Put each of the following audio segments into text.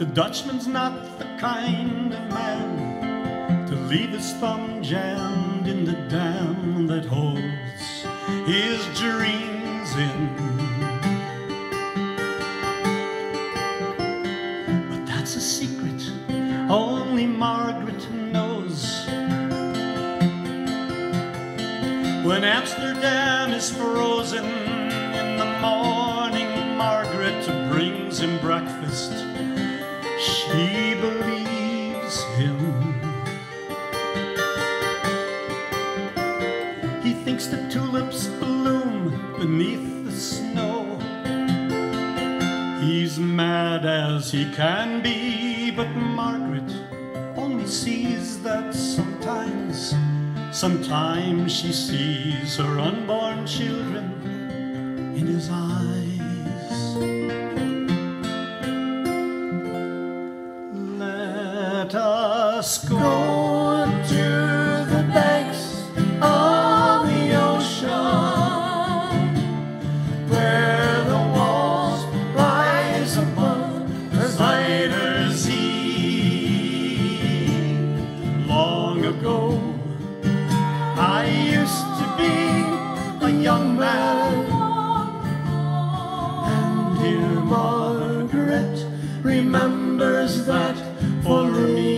The Dutchman's not the kind of man to leave his thumb jammed in the dam that holds his dreams in. But that's a secret only Margaret knows. When Amsterdam is frozen in the morning, Margaret brings him breakfast. She believes him. He thinks the tulips bloom beneath the snow. He's mad as he can be, but Margaret only sees that sometimes she sees her unborn children in his eyes. Let us go to the banks of the ocean, where the walls rise above the Zuyder Zee. Long ago, I used to be a young man, and dear Margaret remembers that for me.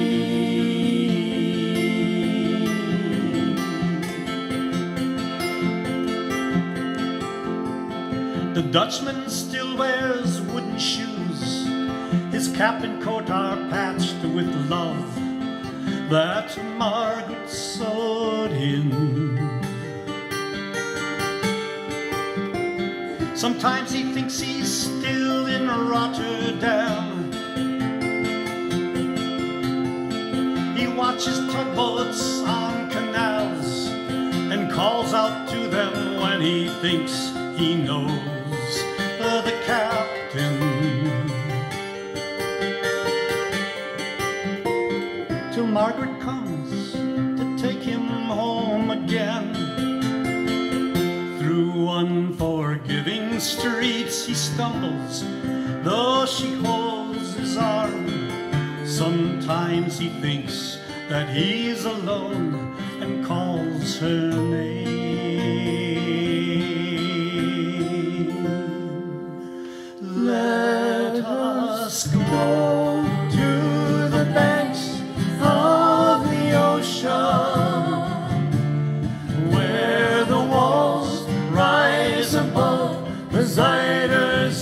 The Dutchman still wears wooden shoes. His cap and coat are patched with love that Margaret sewed in. Sometimes he thinks he's still in Rotterdam. He watches tugboats on canals and calls out to them when he thinks he knows the captain. Till Margaret comes to take him home again. Through unforgiving streets he stumbles, though she holds his arm. Sometimes he thinks that he's alone and calls her name. Let us go to the banks of the ocean, where the walls rise above the Zuyder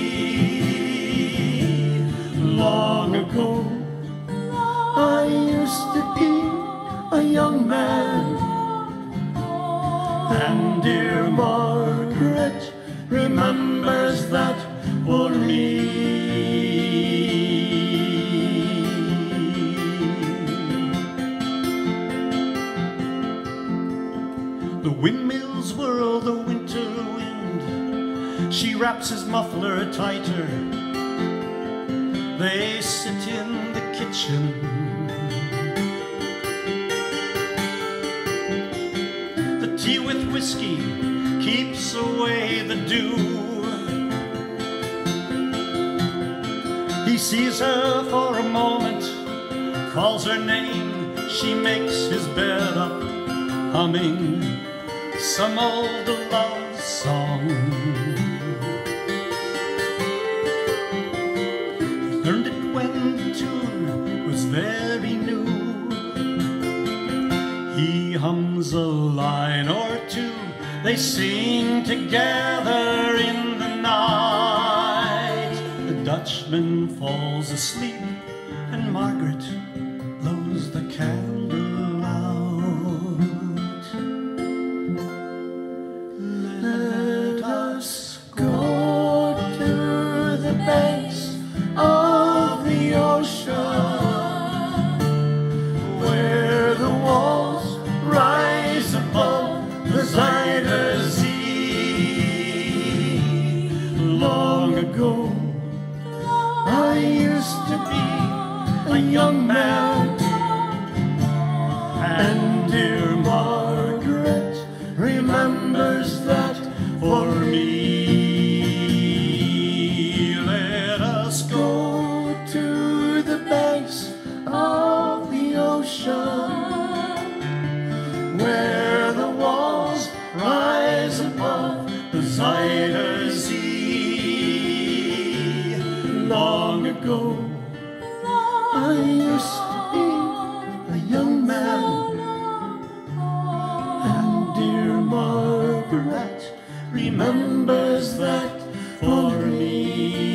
Zee. Long ago, I used to be a young man, and dear Margaret remembers that for me. The windmills whirl the winter wind. She wraps his muffler tighter. They sit in the kitchen. The tea with whiskey keeps away the dew. He sees her for a moment, calls her name. She makes his bed up, humming some old love song. He learned it when the tune was very new. He hums a line or two, they sing together in the night. The Dutchman falls asleep and Margaret blows the candle out. Let us go to the banks of the ocean, where the walls rise above the Zuyder Zee. Long ago, I used to be a young man, and dear Margaret remembers that for me. Let us go to Writer's E. Long ago, I used to be a young man, and dear Margaret remembers that for me.